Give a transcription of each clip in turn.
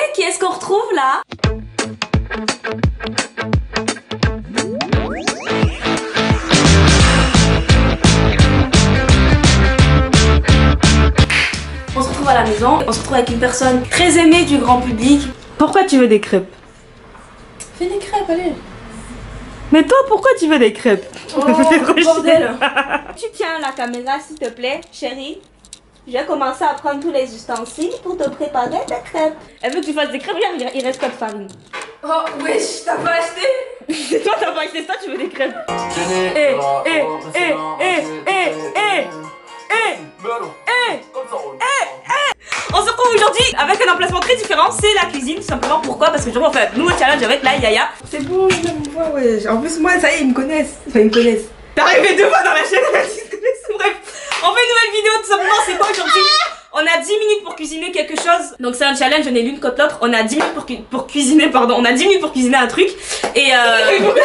qui est-ce qu'on retrouve là? On se retrouve à la maison, on se retrouve avec une personne très aimée du grand public. Pourquoi tu veux des crêpes? Fais des crêpes, allez. Mais toi, pourquoi tu veux des crêpes? Oh, bordel. Tu tiens la caméra s'il te plaît, chérie. Je vais commencer à prendre tous les ustensiles pour te préparer des crêpes. Elle veut que tu fasses des crêpes, regarde, il reste pas de farine. Oh, wesh, t'as pas acheté? C'est toi, t'as pas acheté ça, tu veux des crêpes. On se retrouve aujourd'hui avec un emplacement très différent, c'est la cuisine tout simplement. Pourquoi? Parce que aujourd'hui on fait un nouveau challenge avec la Yaya. C'est bon, je me vois, wesh. En plus, moi, ça y est, ils me connaissent. Enfin, ils me connaissent. T'es arrivé 2 fois dans la chaîne, elle se connaissent. Bref, on fait une nouvelle vidéo tout simplement. C'est quoi aujourd'hui? On a 10 minutes pour cuisiner quelque chose. Donc c'est un challenge, on est l'une contre l'autre. On a 10 minutes pour cuisiner, pardon. On a 10 minutes pour cuisiner un truc. Et pourquoi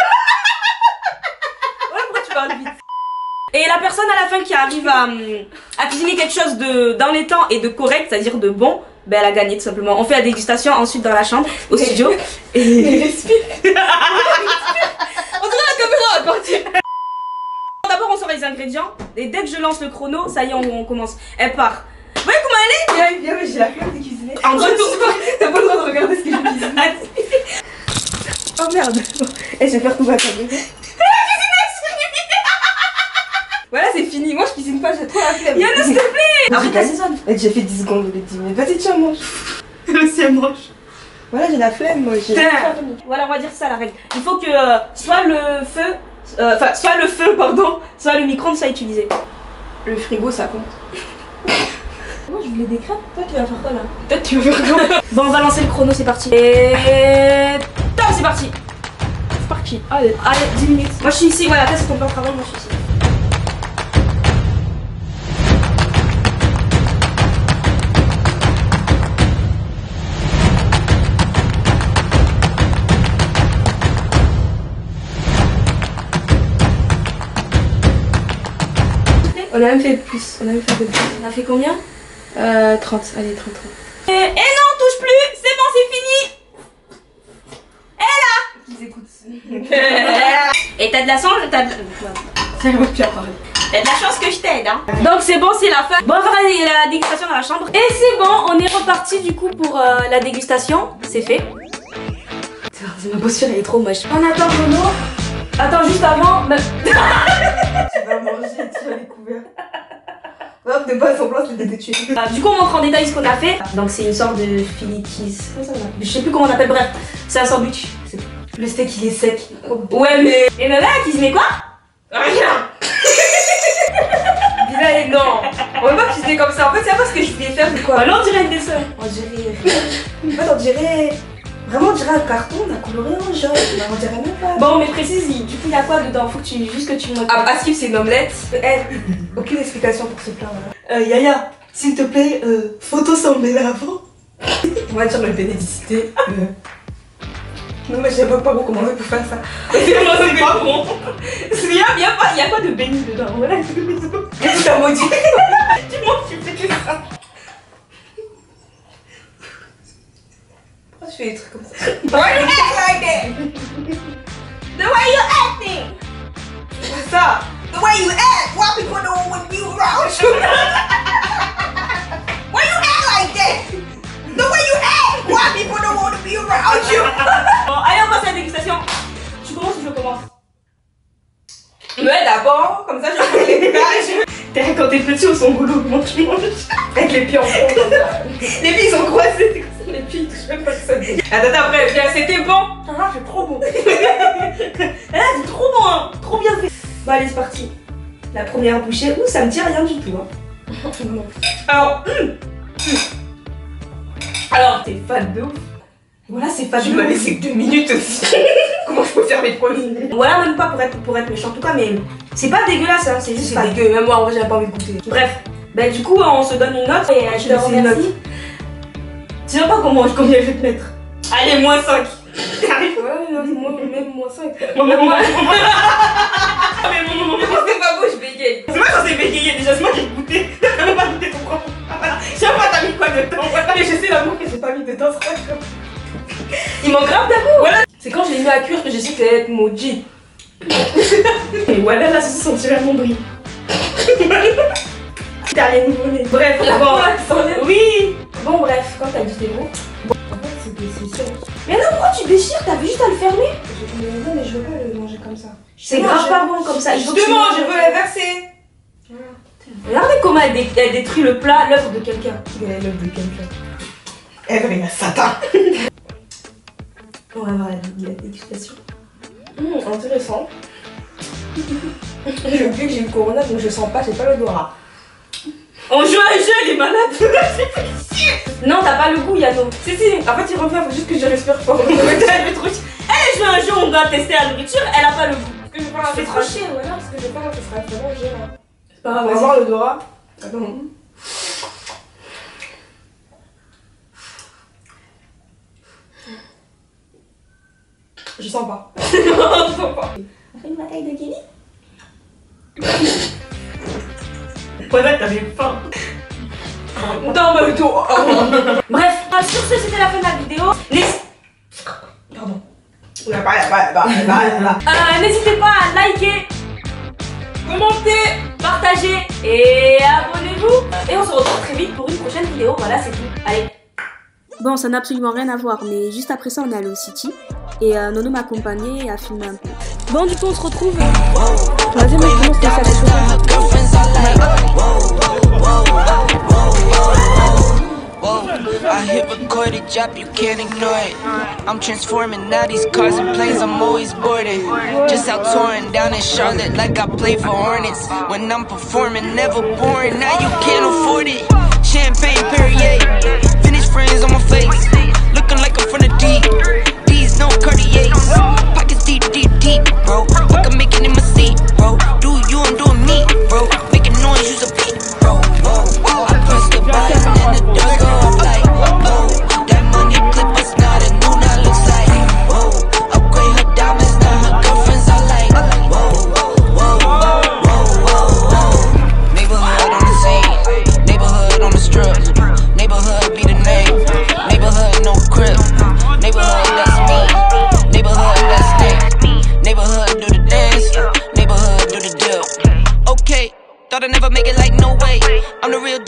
tu parles vite? Et la personne à la fin qui arrive à cuisiner quelque chose dans les temps et de correct, c'est-à-dire de bon, ben elle a gagné tout simplement. On fait la dégustation ensuite dans la chambre, au studio. Mais respire. On dirait la caméra à partir. D'abord on sort les ingrédients et dès que je lance le chrono, ça y est on commence. Elle part. Vous voyez comment elle est? Viens, mais j'ai la flemme de cuisiner. En retour. T'as pas le droit de regarder ce que je cuisine. Oh merde. Et je vais faire tout ma caméra. Voilà, c'est fini. Moi, je cuisine pas, j'ai trop la flemme. Yana, s'il te plaît. Après, t'assaisonnes. J'ai fait 10 secondes au lieu de 10 minutes. Vas-y, tiens, mange. Elle aussi, elle mange. Voilà, j'ai la flemme, moi. Voilà, on va dire ça la règle. Il faut que soit le feu, soit le micro-ondes soit utilisé. Le frigo, ça compte. Moi, je voulais des crêpes. Toi, tu vas faire quoi là? Peut-être tu veux faire quoi? Bon, on va lancer le chrono, c'est parti. Et top, c'est parti. C'est parti. Allez, 10 minutes. Moi, je suis ici. Voilà, toi, c'est ton plan de travail. Moi, je suis ici. On a même fait plus. On a même fait plus. On a fait combien? 30. Allez, 30. Et non, touche plus. C'est bon, c'est fini. Ils écoutent. Et t'as de la chance, C'est le mot qui a parlé. T'as de la chance que je t'aide, hein. Donc c'est bon, c'est la fin. Bon, on va faire la dégustation dans la chambre. Et c'est bon, on est reparti du coup pour la dégustation. C'est fait. Ma posture elle est trop moche. On attend Bruno. Attends, juste avant. Tu vas manger, tu vas les couverts. Non, de base, son plan c'était de tuer. Du coup, on montre en détail ce qu'on a fait. Donc c'est une sorte de Philly cheese. Je sais plus comment on appelle, bref. C'est un sandwich. Le steak il est sec. Ouais, mais. Et ma mère elle cuisine quoi? Rien. Dis-là, non. On va pas cuisiner comme ça. En fait, c'est pas ce que je voulais faire. C'est quoi? Bah, là, on dirait une dessin. On dirait. En fait, on dirait. Vraiment, on dirait un carton, on a coloré en jaune. On dirait même pas. Bon, mais précise, du coup, il y a quoi dedans? Faut que tu. Juste que tu me. Ah, à skip, c'est une omelette. Aucune explication pour ce plat. Yaya, s'il te plaît, photo sans mêler avant. On va dire le bénédicité. Non, mais je sais pas comment on fait pour faire ça. C'est pas bon. Il y a quoi de béni dedans? Voilà, qu'est-ce que t'as maudit? Dis-moi, tu fais que ça. Pourquoi tu fais des trucs comme ça? Why you act like that? The way you acting. C'est ça. The way you act. Why people don't want you around you? Why you act like that? The way you act. Why people don't want to be around you? Bon, allez, on passe à la dégustation. Tu commences ou je commence? Ouais, d'abord, comme ça je vais prendre les images. Quand t'es petit au son boulot, comment tu manges? Avec les pieds en fond comme ça. Les pieds ils sont croisés. Les pieds ils touchent même pas que ça. Attends, après, viens, c'était bon. Ah, c'est trop bon. C'est trop bon, hein. Trop bien fait. Bon, allez, c'est parti. La première bouchée. Ouh, ça me dit rien du tout. Hein. Alors, t'es fan de ouf. Voilà, c'est fan de ouf. Tu m'as laissé que 2 minutes aussi. Comment je peux faire mes premiers? Voilà, même pas pour être méchant en tout cas, mais c'est pas dégueulasse, hein. C'est juste C'est pas dégueu. Même moi, en vrai, j'avais pas envie de goûter. Bref, ben du coup, on se donne une note et je te remercie. Tu sais pas combien je vais te mettre. Allez, moins 5. Ouais, même moins 5. Même moins. Mais mon C'est pas beau, je bégaye. c'est moi quand j'ai bégayé déjà, c'est moi qui ai goûté. T'as même pas goûté ton propre. Je sais pas, t'as mis quoi dedans. Mais je sais l'amour que j'ai pas mis dedans, c'est pas grave. Il manque grave d'amour. Voilà. C'est quand je l'ai mis à cuire que j'ai su que ça allait être maudit. Et voilà, là, se sentirait mon bris. T'as rien volé. Bref, bon. Oui. Bon, bref, quand t'as dit tes mots. En fait, c'est sûr. Mais non, pourquoi tu déchires? T'avais juste à le fermer. Non, mais je veux pas le manger comme ça. C'est grave pas bon comme ça. Justement, je veux la verser. Regardez comment elle détruit le plat, l'œuvre de quelqu'un. L'œuvre de quelqu'un. Elle est à Satan. On va voir la dégustation. Intéressant. J'ai oublié que j'ai eu le corona, donc je sens pas, j'ai pas l'odorat. On joue à un jeu, elle est malade. Non, t'as pas le goût, Yano. Si, en fait, il revient, faut juste que je respire fort. Elle joue à un jeu, on doit tester la nourriture, elle a pas le goût. C'est trop cher, voilà, parce que je vais pas, ce sera vraiment gênant. C'est pas grave, on va voir l'odorat. Attends. Je sens pas. Je sens pas. On fait une bataille de Kelly. Voilà, t'avais faim. Dans ma dos. Bref, sur ce, c'était la fin de la vidéo. Pardon. N'hésitez pas à liker, commenter, partager et abonnez-vous. Et on se retrouve très vite pour une prochaine vidéo. Voilà, c'est tout. Allez. Bon, ça n'a absolument rien à voir, mais juste après ça, on est allé au City. Et Nono m'a accompagné et a filmé un peu. Bon, du coup, on se retrouve. Vas-y, mais comment c'était ça, les I hit record it, drop, you can't ignore it. I'm transforming now these cars and planes, I'm always boarding. Just out touring down in Charlotte like I play for Hornets. When I'm performing, never boring, now you can't afford it. Champagne Perrier, finished friends on my face, looking like I'm from the deep. These no Cartiers, pockets deep, deep, deep, bro. Like I'm making in my seat, bro. Do you, I'm doing me, bro. Making noise, use a beat, bro. I press the button and the doors go off like, whoa. That money clip is not a new, now looks like, whoa. Upgrade her diamonds, now her girlfriends are like, whoa, whoa, whoa, whoa, whoa. Neighborhood on the scene, neighborhood on the strip, neighborhood be the name, neighborhood no crib, neighborhood that's me, neighborhood that's thick, neighborhood do the dance, neighborhood do the deal. Okay, thought I'd never make it like no way, I'm the real